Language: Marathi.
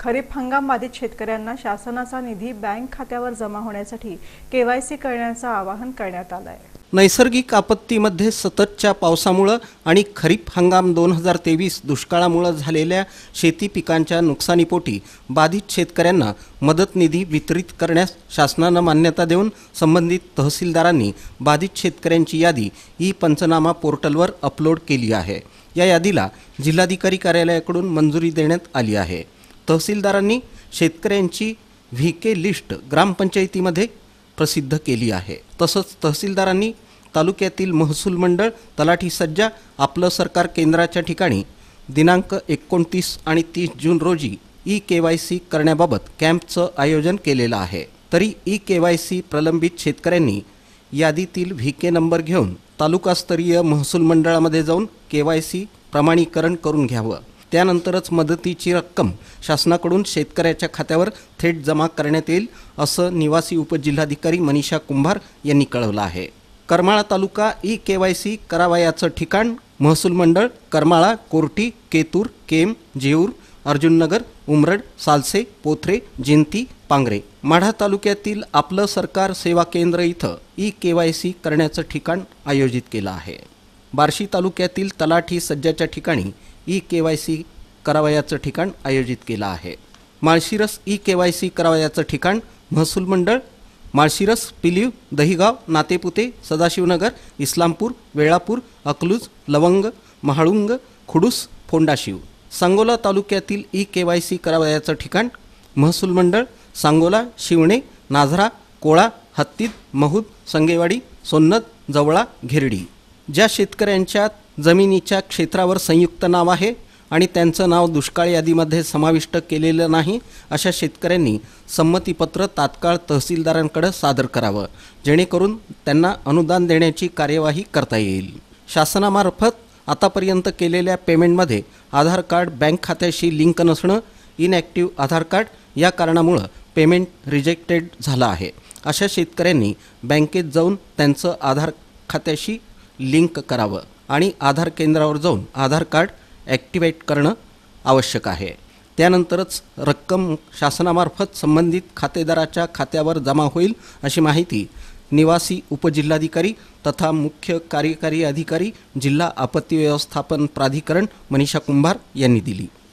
खरीप हंगाम बाधित शेतकऱ्यांना शासनाचा निधी बँक खात्यावर जमा होण्यासाठी केवायसी करण्याचं आवाहन करण्यात आलं आहे। नैसर्गिक आपत्तीमध्ये सततच्या पावसामुळे आणि खरीप हंगाम 2023 दुष्काळामुळे झालेल्या शेती पिकांच्या नुकसानीपोटी बाधित शेतकऱ्यांना मदत निधी वितरित करण्यास शासनाने मान्यता देऊन संबंधित तहसीलदारांनी बाधित शेतकऱ्यांची यादी ई-पंचनामा पोर्टलवर अपलोड केली आहे। या यादीला जिल्हाधिकारी कार्यालयाकडून मंजुरी देण्यात आली आहे। तहसीलदारांनी शेतकऱ्यांची व्हीके लिस्ट ग्रामपंचायतीमध्ये प्रसिद्ध केली आहे। तसंच तहसीलदारांनी तालुक्यातील महसूल मंडळ, तलाठी सज्जा, आपलं सरकार केंद्राच्या ठिकाणी दिनांक 29 आणि 30 जून रोजी ई-केवायसी करण्याबाबत कॅम्पचं आयोजन केलेलं आहे। तरी ई-केवायसी प्रलंबित शेतकऱ्यांनी यादीतील व्हीके नंबर घेऊन तालुकास्तरीय महसूल मंडळामध्ये जाऊन केवायसी प्रमाणीकरण करून घ्यावं। त्यानंतरच मदतीची रक्कम शासनाकडून शेतकऱ्याच्या खात्यावर थेट जमा करण्यात येईल, असं निवासी उपजिल्हाधिकारी मनीषा कुंभार यांनी कळवलं आहे। करमाळा तालुका ई-केवायसी करावयाचं ठिकाण महसूल मंडळ करमाळा, कोर्टी, केतूर, केम, जेऊर, अर्जुननगर, उमरड, सालसे, पोथरे, जिंती, पांगरे। माढा तालुक्यातील आपलं सरकार सेवा केंद्र इथं ई-केवायसी करण्याचं ठिकाण आयोजित केलं आहे। बार्शी तालुक्यातील तलाठी सज्जाच्या ठिकाणी ई-केवायसी करावयाचं ठिकाण आयोजित केलं आहे। माळशिरस ई-केवायसी करावयाचं ठिकाण महसूल मंडळ माळशिरस, पिलीव, दहिगाव, नातेपुते, सदाशिवनगर, इस्लामपूर, वेळापूर, अकलूज, लवंग, महाळुंग, खुडूस, फोंडाशिव। सांगोला तालुक्यातील ई-केवायसी करावयाचं ठिकाण महसूल मंडळ सांगोला, शिवणे, नाझरा, कोळा, हत्तीद, महूद, संगेवाडी, सोन्नद, जवळा, घेरडी। ज्या शेतकऱ्यांच्या जमिनीच्या क्षेत्रावर संयुक्त नाव आहे आणि त्यांचं नाव दुष्काळ यादीमध्ये समाविष्ट केलेलं नाही, अशा शेतकऱ्यांनी संमतीपत्र तात्काळ तहसीलदारांकडे सादर करावं, जेणेकरून त्यांना अनुदान देण्याची कार्यवाही करता येईल। शासनामार्फत आतापर्यंत केलेल्या पेमेंटमध्ये आधार कार्ड बँक खात्याशी लिंक नसणं, इनॲक्टिव्ह आधार कार्ड या कारणामुळे पेमेंट रिजेक्टेड झालं आहे। अशा शेतकऱ्यांनी बँकेत जाऊन त्यांचं आधार खात्याशी लिंक करावं आणि आधार केंद्रावर जाऊन आधार कार्ड ॲक्टिवेट करणं आवश्यक आहे। त्यानंतरच रक्कम शासनामार्फत संबंधित खातेदाराच्या खात्यावर जमा होईल, अशी माहिती निवासी उपजिल्हाधिकारी तथा मुख्य कार्यकारी अधिकारी जिल्हा आपत्ती व्यवस्थापन प्राधिकरण मनीषा कुंभार यांनी दिली।